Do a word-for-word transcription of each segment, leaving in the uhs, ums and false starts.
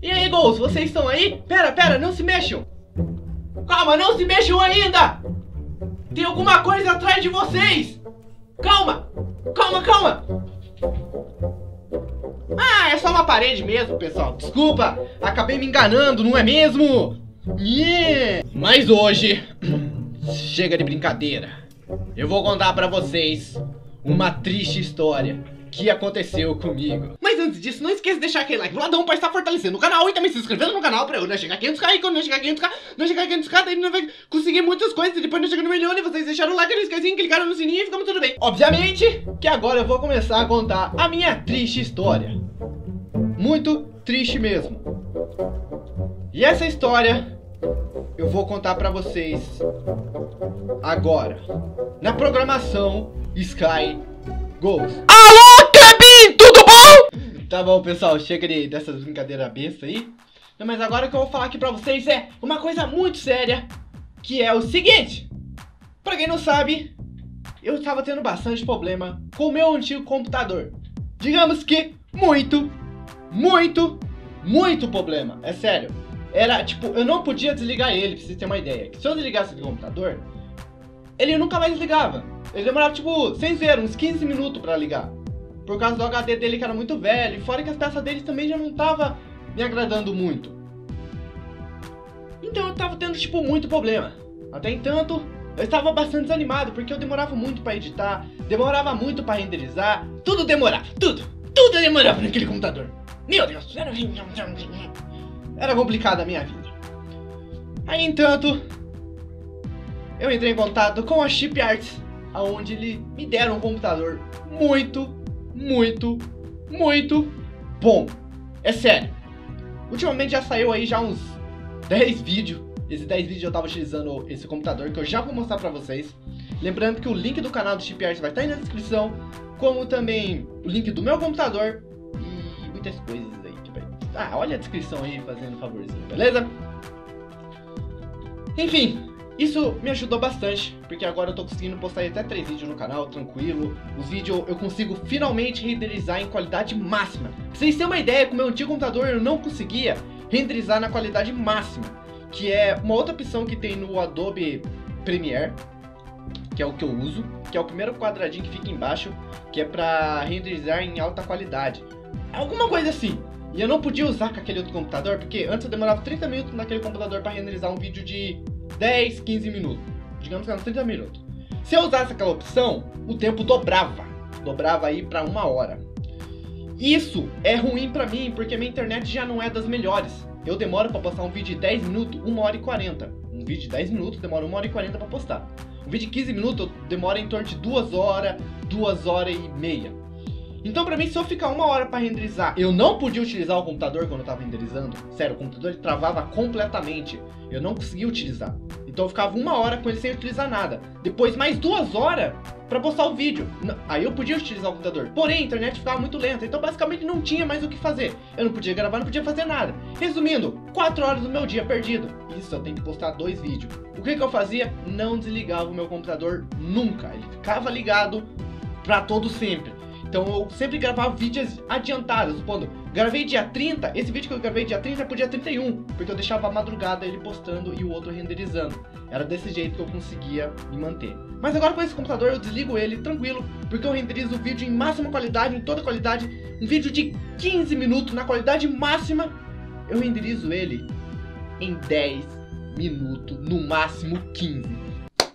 E aí, Gols, vocês estão aí? Pera, pera, não se mexam. Calma, não se mexam ainda. Tem alguma coisa atrás de vocês. Calma, calma, calma. Ah, é só uma parede mesmo, pessoal. Desculpa, acabei me enganando, não é mesmo? Yeah. Mas hoje, chega de brincadeira. Eu vou contar pra vocês uma triste história que aconteceu comigo. Mas antes disso, não esqueça de deixar aquele like do ladão pra estar fortalecendo o canal e também se inscrevendo no canal pra eu não chegar a quinhentos k. E quando não chegar a quinhentos k, não chegar a quinhentos k, daí não vai conseguir muitas coisas. E depois não chegar no milhão e vocês deixaram o like, não esquecem, clicaram no sininho e ficamos tudo bem. Obviamente que agora eu vou começar a contar a minha triste história. Muito triste mesmo. E essa história eu vou contar pra vocês agora, na programação Sky Goals. Alô, Clebinho, tudo bom? Tá bom, pessoal, chega de, dessas brincadeiras bestas aí. Não, mas agora o que eu vou falar aqui pra vocês é uma coisa muito séria, que é o seguinte. Pra quem não sabe, eu tava tendo bastante problema com o meu antigo computador. Digamos que muito, muito, muito problema, é sério. Era, tipo, eu não podia desligar ele, pra vocês terem uma ideia. Se eu desligasse o computador, ele nunca mais ligava. Ele demorava, tipo, sem ver, uns quinze minutos pra ligar. Por causa do H D dele que era muito velho. E fora que as peças dele também já não tava me agradando muito. Então eu tava tendo, tipo, muito problema. Até entanto, eu estava bastante desanimado, porque eu demorava muito pra editar, demorava muito pra renderizar. Tudo demorava, tudo. Tudo demorava naquele computador. Meu Deus, era... Era complicada a minha vida. Aí, entanto, eu entrei em contato com a Chip Arts, onde eles me deram um computador muito, muito, muito bom. É sério. Ultimamente já saiu aí já uns dez vídeos. Esses dez vídeos eu tava utilizando esse computador, que eu já vou mostrar pra vocês. Lembrando que o link do canal do Chip Arts vai estar aí na descrição, como também o link do meu computador e muitas coisas aí. Ah, olha a descrição aí, fazendo um favorzinho, beleza? Enfim, isso me ajudou bastante, porque agora eu tô conseguindo postar até três vídeos no canal, tranquilo. Os vídeos eu consigo finalmente renderizar em qualidade máxima. Pra vocês terem uma ideia, com o meu antigo computador eu não conseguia renderizar na qualidade máxima, que é uma outra opção que tem no Adobe Premiere, que é o que eu uso, que é o primeiro quadradinho que fica embaixo, que é pra renderizar em alta qualidade. Alguma coisa assim. E eu não podia usar com aquele outro computador, porque antes eu demorava trinta minutos naquele computador para renderizar um vídeo de dez, quinze minutos. Digamos que eram trinta minutos. Se eu usasse aquela opção, o tempo dobrava. Dobrava aí para uma hora. Isso é ruim para mim, porque minha internet já não é das melhores. Eu demoro para postar um vídeo de dez minutos, uma hora e quarenta. Um vídeo de dez minutos demora uma hora e quarenta para postar. Um vídeo de quinze minutos demora em torno de duas horas, duas horas e meia. Então pra mim, se eu ficar uma hora pra renderizar, eu não podia utilizar o computador quando eu tava renderizando. Sério, o computador ele travava completamente. Eu não conseguia utilizar. Então eu ficava uma hora com ele sem utilizar nada. Depois mais duas horas pra postar o vídeo. Aí eu podia utilizar o computador. Porém, a internet ficava muito lenta. Então basicamente não tinha mais o que fazer. Eu não podia gravar, não podia fazer nada. Resumindo, quatro horas do meu dia perdido. Isso, eu tenho que postar dois vídeos. O que que eu fazia? Não desligava o meu computador nunca. Ele ficava ligado pra todo sempre. Então eu sempre gravava vídeos adiantados, supondo, gravei dia trinta, esse vídeo que eu gravei dia trinta é pro dia trinta e um, porque eu deixava a madrugada ele postando e o outro renderizando. Era desse jeito que eu conseguia me manter. Mas agora com esse computador eu desligo ele tranquilo, porque eu renderizo o vídeo em máxima qualidade, em toda qualidade. Um vídeo de quinze minutos na qualidade máxima, eu renderizo ele em dez minutos, no máximo quinze.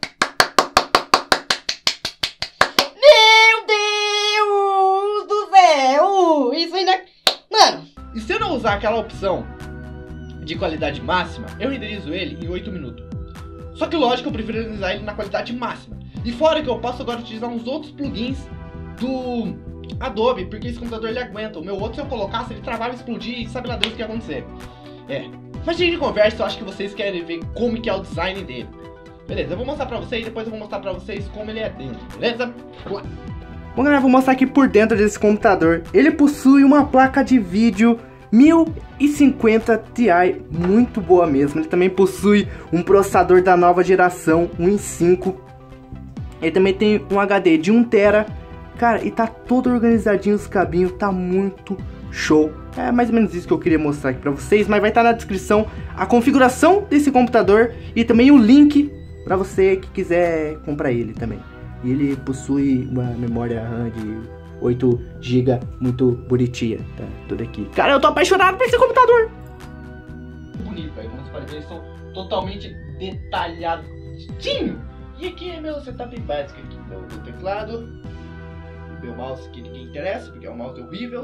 Isso ainda... Mano, e se eu não usar aquela opção de qualidade máxima, eu renderizo ele em oito minutos. Só que lógico, eu prefiro renderizar ele na qualidade máxima. E fora que eu posso agora utilizar uns outros plugins do Adobe, porque esse computador ele aguenta. O meu outro, se eu colocasse, ele travava, explodir e sabe lá Deus o que ia acontecer. É, mas de conversa, eu acho que vocês querem ver como que é o design dele. Beleza, eu vou mostrar pra vocês e depois eu vou mostrar pra vocês como ele é dentro, beleza? Vamos lá. Bom, galera, vou mostrar aqui por dentro desse computador. Ele possui uma placa de vídeo mil e cinquenta Ti, muito boa mesmo. Ele também possui um processador da nova geração, um i cinco. Ele também tem um H D de um tera. Cara, e tá todo organizadinho os cabinhos, tá muito show É mais ou menos isso que eu queria mostrar aqui pra vocês, mas vai estar na descrição a configuração desse computador e também o link pra você que quiser comprar ele também. E ele possui uma memória RAM de oito gigas, muito bonitinha, tá? Tudo aqui. Cara, eu tô apaixonado por esse computador. Bonito, velho. Como vocês podem ver, eles são totalmente detalhadinho. E aqui é meu setup básico aqui, meu, meu teclado, meu mouse que ninguém interessa, porque é um mouse horrível.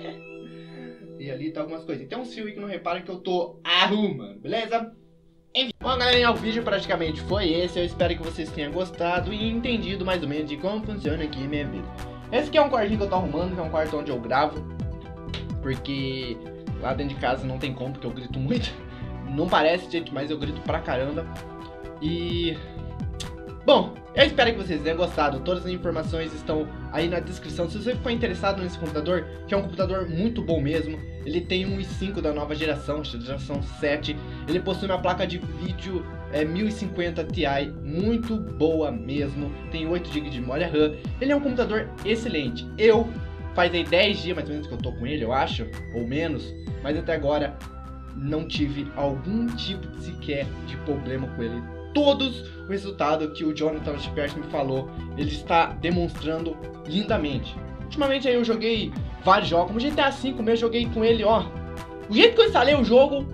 E ali tá algumas coisas. Tem um fio aí que não repara que eu tô arrumando, beleza? Enfim. Bom, galerinha, o vídeo praticamente foi esse. Eu espero que vocês tenham gostado e entendido mais ou menos de como funciona aqui a minha vida. Esse aqui é um quartinho que eu tô arrumando, que é um quarto onde eu gravo, porque lá dentro de casa não tem como, porque eu grito muito. Não parece, gente, mas eu grito pra caramba. E... bom, eu espero que vocês tenham gostado. Todas as informações estão aí na descrição. Se você ficou interessado nesse computador, que é um computador muito bom mesmo, ele tem um i cinco da nova geração, geração sete. Ele possui uma placa de vídeo é, mil e cinquenta Ti, muito boa mesmo. Tem oito gigas de memória RAM. Ele é um computador excelente. Eu, faz aí dez dias mais ou menos que eu tô com ele, eu acho, ou menos. Mas até agora não tive algum tipo sequer de problema com ele. Todos o resultado que o Jonathan Shepard me falou, ele está demonstrando lindamente. Ultimamente aí eu joguei vários jogos, como G T A cinco mesmo, eu joguei com ele, ó. O jeito que eu instalei o jogo,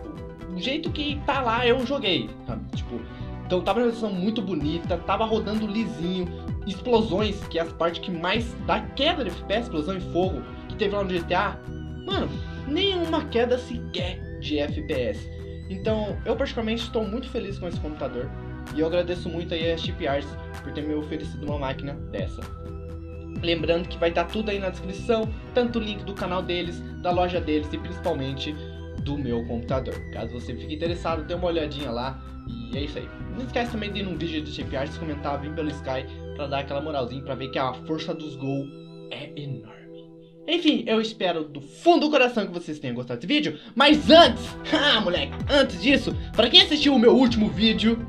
o jeito que tá lá, eu joguei, sabe? Tipo, então tava uma versão muito bonita, tava rodando lisinho, explosões, que é as partes que mais dá queda de F P S, explosão e fogo, que teve lá no G T A. Mano, nenhuma queda sequer de F P S. Então, eu particularmente estou muito feliz com esse computador. E eu agradeço muito aí a Shepard por ter me oferecido uma máquina dessa. Lembrando que vai estar tudo aí na descrição, tanto o link do canal deles, da loja deles e principalmente do meu computador. Caso você fique interessado, dê uma olhadinha lá. E é isso aí. Não esquece também de ir num vídeo do Shepard, comentar, vir pelo Sky, pra dar aquela moralzinha, pra ver que a força dos gols é enorme. Enfim, eu espero do fundo do coração que vocês tenham gostado desse vídeo. Mas antes, ah moleque, antes disso, pra quem assistiu o meu último vídeo,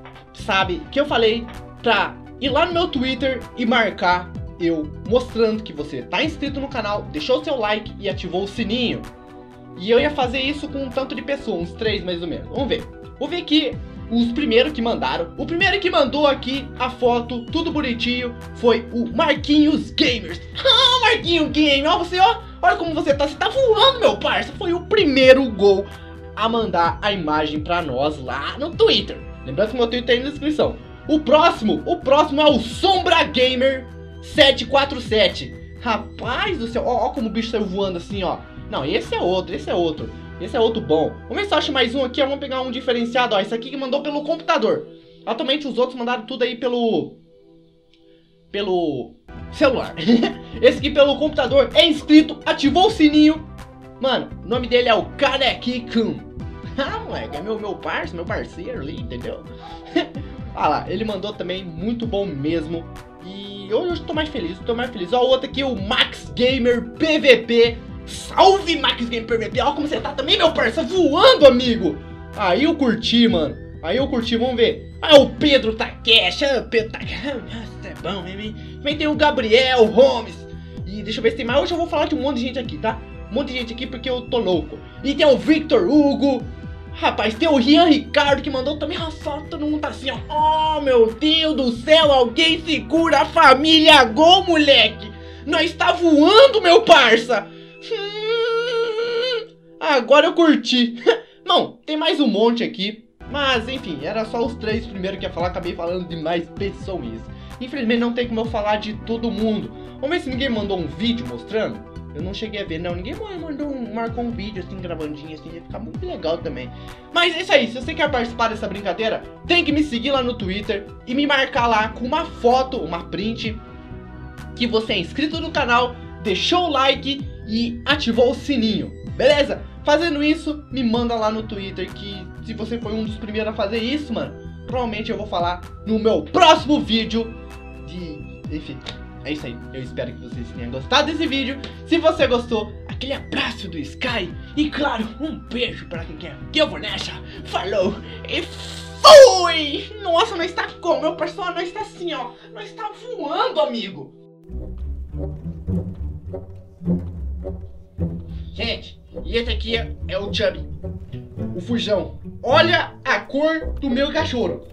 sabe que eu falei pra ir lá no meu Twitter e marcar eu mostrando que você tá inscrito no canal, deixou o seu like e ativou o sininho. E eu ia fazer isso com um tanto de pessoas, uns três mais ou menos. Vamos ver. Vou ver aqui os primeiros que mandaram. O primeiro que mandou aqui a foto, tudo bonitinho, foi o Marquinhos Gamers. Ah, Marquinhos Game, ó você, ó. Olha como você tá, você tá voando, meu parça. Foi o primeiro gol a mandar a imagem pra nós lá no Twitter. Lembrando que meu Twitter tá aí na descrição. O próximo, o próximo é o Sombra Gamer sete quatro sete. Rapaz do céu, ó, ó como o bicho saiu voando assim, ó. Não, esse é outro, esse é outro. Esse é outro bom. Vamos ver se eu acho mais um aqui, ó. Vamos pegar um diferenciado, ó. Esse aqui que mandou pelo computador. Atualmente os outros mandaram tudo aí pelo... Pelo... celular. Esse aqui pelo computador é inscrito, ativou o sininho. Mano, o nome dele é o Kaneki-kun. Ah, moleque, é meu, meu parceiro, meu parceiro ali, entendeu? Ah lá, ele mandou também, muito bom mesmo. E hoje eu tô mais feliz, tô mais feliz. Ó, o outro aqui, o Max Gamer P V P. Salve, Max Gamer P V P. Ó como você tá também, meu parceiro, voando, amigo. Aí eu curti, mano. Aí eu curti, vamos ver. Ah, o Pedro Takeshi. Ah, o Pedro Takeshi. Nossa, é bom, hein? Também tem o Gabriel Holmes. E deixa eu ver se tem mais. Hoje eu vou falar de um monte de gente aqui, tá? Um monte de gente aqui porque eu tô louco. E tem o Victor Hugo. Rapaz, tem o Rian Ricardo que mandou também. Nossa, todo mundo tá assim, ó. Oh, meu Deus do céu. Alguém segura a família Gol, moleque. Nós tá voando, meu parça. Hum, agora eu curti. Não, tem mais um monte aqui. Mas, enfim, era só os três primeiros que ia falar. Acabei falando de mais pessoas. Infelizmente não tem como eu falar de todo mundo. Vamos ver se ninguém mandou um vídeo mostrando. Eu não cheguei a ver, não. Ninguém mandou um, marcou um vídeo assim, gravandinho assim. Ia ficar muito legal também. Mas é isso aí. Se você quer participar dessa brincadeira, tem que me seguir lá no Twitter e me marcar lá com uma foto, uma print, que você é inscrito no canal, deixou o like e ativou o sininho. Beleza? Fazendo isso, me manda lá no Twitter que se você foi um dos primeiros a fazer isso, mano, provavelmente eu vou falar no meu próximo vídeo de... Enfim, é isso aí. Eu espero que vocês tenham gostado desse vídeo. Se você gostou, aquele abraço do Sky. E claro, um beijo pra quem quer que eu vou nessa. Falou e fui! Nossa, nós tá como? Meu personagem nós tá assim, ó. Nós tá voando, amigo. Gente, e esse aqui é, é o Chubby, o fujão. Olha a cor do meu cachorro.